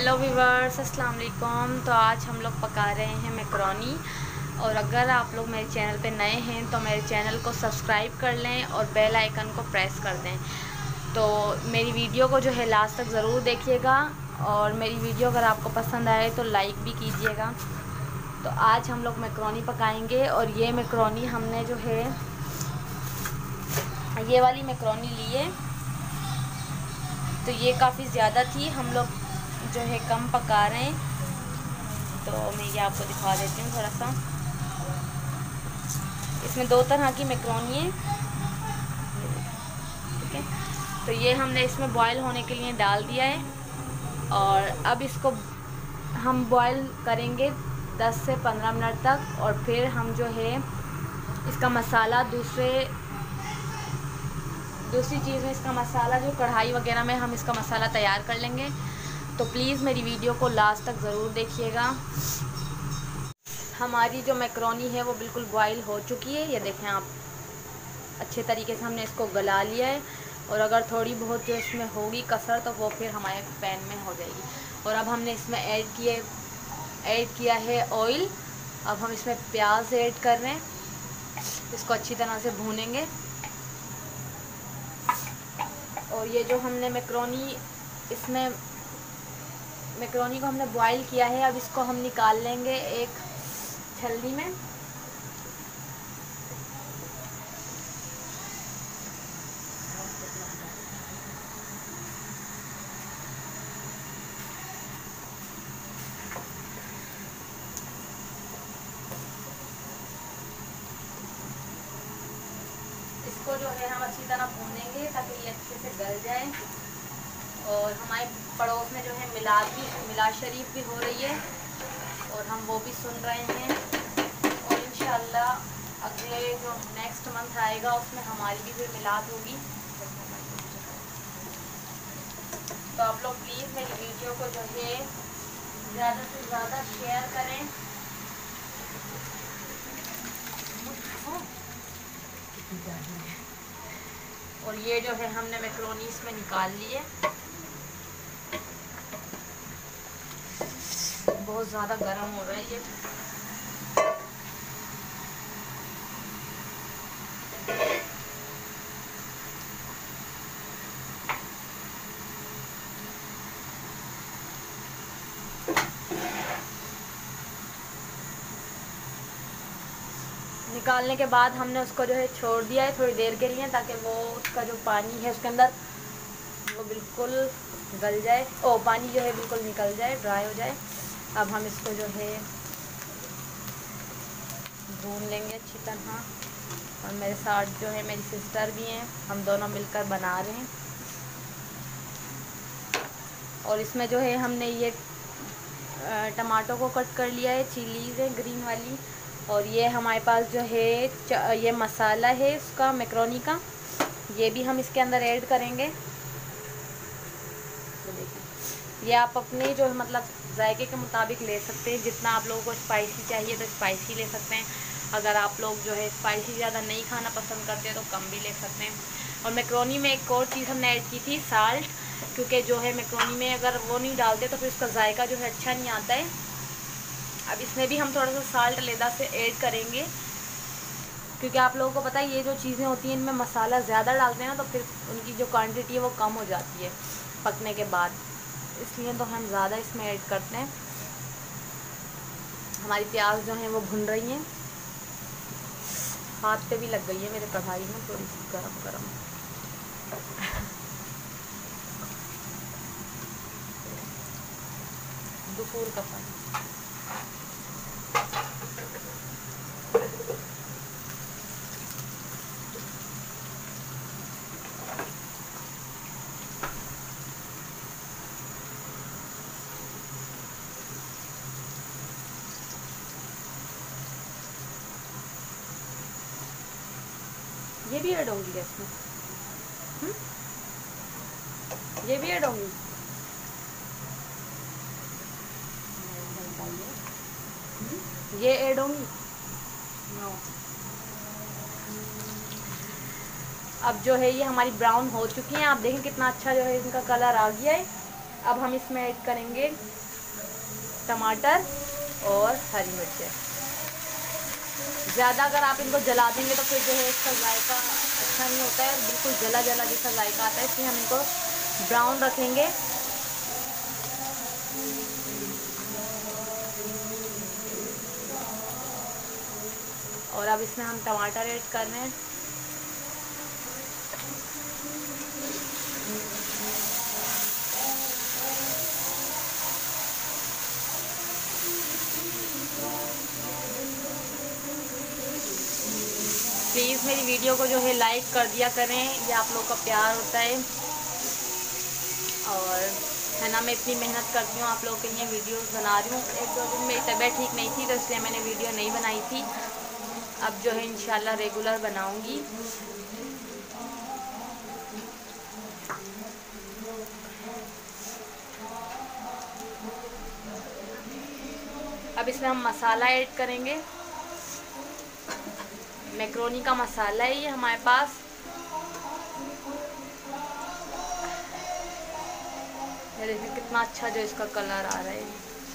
Hello viewers, अस्सलाम वालेकुम। तो आज हम लोग पका रहे हैं मैकरोनी। और अगर आप लोग मेरे चैनल पे नए हैं तो मेरे चैनल को सब्सक्राइब कर लें और बेल आइकन को प्रेस कर दें। तो मेरी वीडियो को जो है लास्ट तक ज़रूर देखिएगा और मेरी वीडियो अगर आपको पसंद आए तो लाइक भी कीजिएगा। तो आज हम लोग मैकरोनी पकाएंगे और ये मैकरोनी हमने जो है ये वाली मैकरोनी ली है। तो ये काफ़ी ज़्यादा थी, हम लोग जो है कम पका रहे हैं। तो मैं ये आपको दिखा देती हूँ थोड़ा सा। इसमें 2 तरह की मैकरोनी है, ठीक है। तो ये हमने इसमें बॉईल होने के लिए डाल दिया है और अब इसको हम बॉईल करेंगे 10 से 15 मिनट तक। और फिर हम जो है इसका मसाला दूसरी चीज़ में इसका मसाला जो कढ़ाई वगैरह में हम इसका मसाला तैयार कर लेंगे। तो प्लीज़ मेरी वीडियो को लास्ट तक ज़रूर देखिएगा। हमारी जो मैकरोनी है वो बिल्कुल बॉईल हो चुकी है, ये देखें आप। अच्छे तरीके से हमने इसको गला लिया है और अगर थोड़ी बहुत जो इसमें होगी कसर तो वो फिर हमारे पैन में हो जाएगी। और अब हमने इसमें ऐड किया है ऑयल। अब हम इसमें प्याज ऐड कर रहे हैं, इसको अच्छी तरह से भूनेंगे। और ये जो हमने मैकरोनी को हमने बॉईल किया है, अब इसको हम निकाल लेंगे एक छलनी में। इसको जो है हम अच्छी तरह भूनेंगे ताकि ये अच्छे से गल जाए। और हमारे पड़ोस में जो है मिलाद शरीफ भी हो रही है और हम वो भी सुन रहे हैं। और इंशाअल्लाह अगले जो नेक्स्ट मंथ आएगा उसमें हमारी भी फिर मिलाद होगी। तो आप लोग प्लीज़ मेरी वीडियो को जो है ज़्यादा से ज़्यादा शेयर करें। और ये जो है हमने मैकरोनी इसमें निकाल ली है। बहुत ज़्यादा गर्म हो रहा है ये। निकालने के बाद हमने उसको जो है छोड़ दिया है थोड़ी देर के लिए, ताकि वो उसका जो पानी है उसके अंदर वो बिल्कुल गल जाए। पानी जो है बिल्कुल निकल जाए, ड्राई हो जाए। अब हम इसको जो है भून लेंगे अच्छी तरह। और मेरे साथ जो है मेरी सिस्टर भी हैं, हम दोनों मिलकर बना रहे हैं। और इसमें जो है हमने ये टमाटो को कट कर लिया है, चिलीज़ है ग्रीन वाली। और ये हमारे पास जो है ये मसाला है इसका मैकरोनी का, ये भी हम इसके अंदर ऐड करेंगे। तो देखिए, ये आप अपने जो है मतलब जायके के मुताबिक ले सकते हैं। जितना आप लोगों को स्पाइसी चाहिए तो स्पाइसी ले सकते हैं। अगर आप लोग जो है स्पाइसी ज़्यादा नहीं खाना पसंद करते तो कम भी ले सकते हैं। और मैकरोनी में एक और चीज़ हमने ऐड की थी, साल्ट। क्योंकि जो है मैकरोनी में अगर वो नहीं डालते तो फिर उसका जायका जो है अच्छा नहीं आता है। अब इसमें भी हम थोड़ा सा साल्ट लेदा से ऐड करेंगे, क्योंकि आप लोगों को पता है ये जो चीज़ें होती हैं इनमें मसाला ज़्यादा डालते हैं ना, तो फिर उनकी जो क्वांटिटी है वो कम हो जाती है पकने के बाद। इसलिए तो हम ज़्यादा इसमें ऐड करते हैं। हमारी प्याज जो है वो भुन रही हैं। हाथ पे भी लग गई है मेरे कढ़ाई में थोड़ी सी गरम दुफूर का पानी। ये भी ऐड होंगी इसमें, ये भी ऐड होंगी। ये ऐड होंगी। अब जो है ये हमारी ब्राउन हो चुकी हैं। आप देखें कितना अच्छा जो है इनका कलर आ गया है। अब हम इसमें ऐड करेंगे टमाटर और हरी मिर्चें। ज़्यादा अगर आप इनको जला देंगे तो फिर जो है इसका जायका अच्छा नहीं होता है, बिल्कुल जला जला जैसा जायका आता है, इसलिए हम इनको ब्राउन रखेंगे। और अब इसमें हम टमाटर ऐड कर रहे हैं। प्लीज़ मेरी वीडियो को जो है लाइक कर दिया करें, ये आप लोग का प्यार होता है। और है ना, मैं इतनी मेहनत करती हूँ आप लोगों के लिए वीडियोस बना रही हूँ। एक दो दिन मेरी तबीयत ठीक नहीं थी तो इसलिए मैंने वीडियो नहीं बनाई थी। अब जो है इंशाल्लाह रेगुलर बनाऊँगी। अब इसमें हम मसाला ऐड करेंगे। मैक्रोनी का मसाला है ये हमारे पास। ये देखिए कितना अच्छा जो इसका कलर आ रहा है।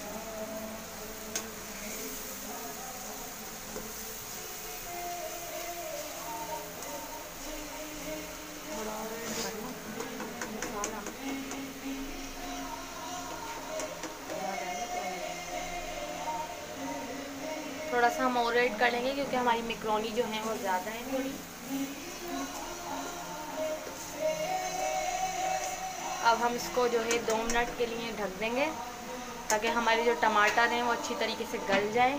थोड़ा सा हम और ऐड कर लेंगे क्योंकि हमारी मैक्रोनी जो है वो ज़्यादा है थोड़ी। अब हम इसको जो है 2 मिनट के लिए ढक देंगे ताकि हमारे जो टमाटर हैं वो अच्छी तरीके से गल जाएं।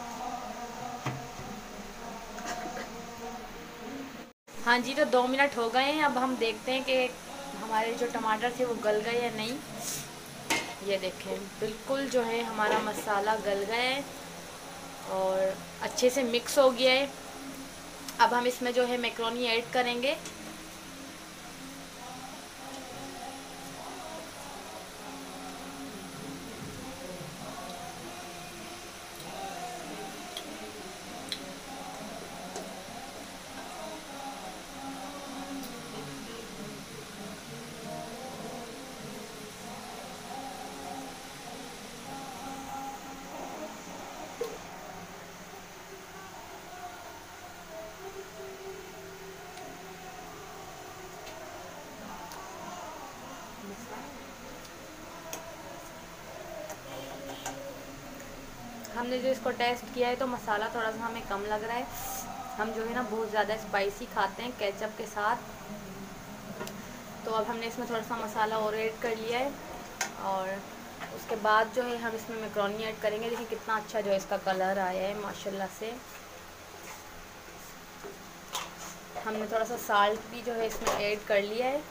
हाँ जी, तो 2 मिनट हो गए हैं। अब हम देखते हैं कि हमारे जो टमाटर थे वो गल गए या नहीं। ये देखें बिल्कुल जो है हमारा मसाला गल गया है और अच्छे से मिक्स हो गया है। अब हम इसमें जो है मैक्रोनी ऐड करेंगे। हमने जो इसको टेस्ट किया है तो मसाला थोड़ा सा हमें कम लग रहा है। हम जो है ना बहुत ज़्यादा स्पाइसी खाते हैं केचप के साथ, तो अब हमने इसमें थोड़ा सा मसाला और ऐड कर लिया है। और उसके बाद जो है हम इसमें मैक्रोनी ऐड करेंगे। देखिए कितना अच्छा जो है इसका कलर आया है माशाल्लाह से। हमने थोड़ा सा साल्ट भी जो है इसमें ऐड कर लिया है।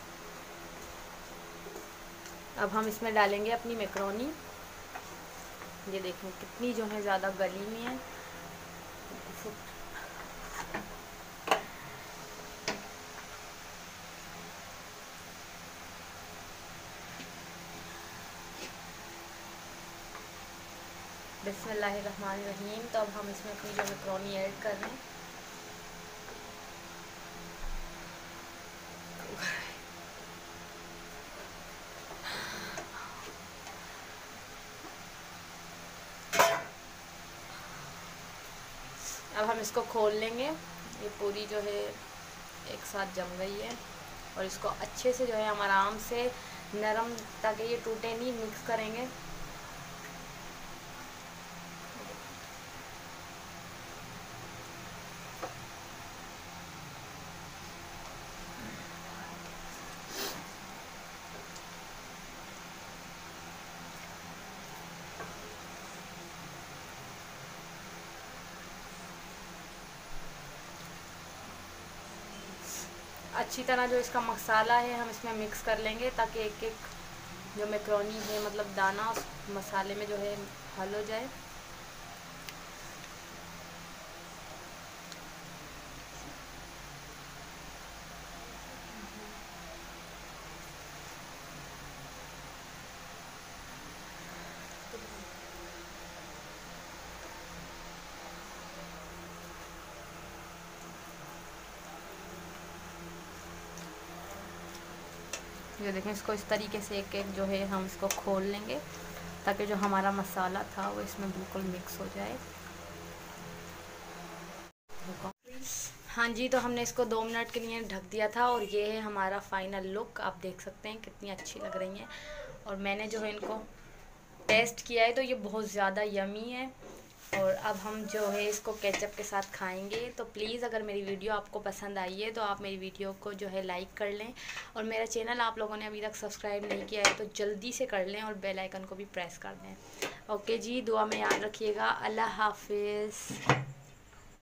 अब हम इसमें डालेंगे अपनी मैक्रोनी। ये देखें कितनी जो है ज़्यादा गली में है। बिस्मिल्लाहिर्रहमानिर्रहीम। तो अब हम इसमें अपनी जो मैक्रोनी ऐड कर रहे हैं। अब हम इसको खोल लेंगे। ये पूरी जो है एक साथ जम गई है और इसको अच्छे से जो है हम आराम से नरम, ताकि ये टूटे नहीं, मिक्स करेंगे। अच्छी तरह जो इसका मसाला है हम इसमें मिक्स कर लेंगे ताकि एक एक जो मैक्रोनी है मतलब दाना उस मसाले में जो है हल हो जाए। ये देखें, इसको इस तरीके से एक एक जो है हम इसको खोल लेंगे ताकि जो हमारा मसाला था वो इसमें बिल्कुल मिक्स हो जाए। हाँ जी, तो हमने इसको 2 मिनट के लिए ढक दिया था और ये है हमारा फाइनल लुक। आप देख सकते हैं कितनी अच्छी लग रही हैं। और मैंने जो है इनको टेस्ट किया है तो ये बहुत ज़्यादा यमी है। और अब हम जो है इसको केचप के साथ खाएंगे। तो प्लीज़ अगर मेरी वीडियो आपको पसंद आई है तो आप मेरी वीडियो को जो है लाइक कर लें, और मेरा चैनल आप लोगों ने अभी तक सब्सक्राइब नहीं किया है तो जल्दी से कर लें और बेल आइकन को भी प्रेस कर दें। ओके जी, दुआ में याद रखिएगा। अल्लाह हाफिज़।